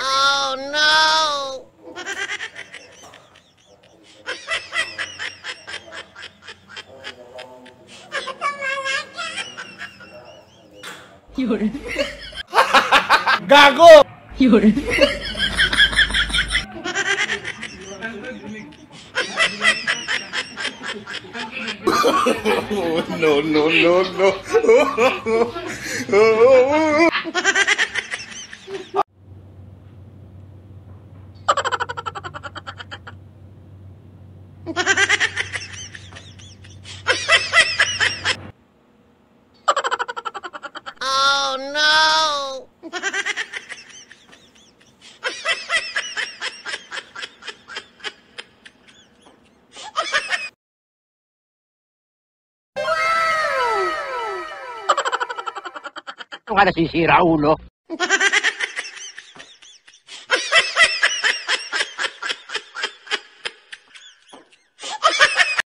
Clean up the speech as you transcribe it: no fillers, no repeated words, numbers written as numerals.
Oh no! Yun. Gago! Yun. No, no, no, no. Oh no! Ano ka nasisira, ulo?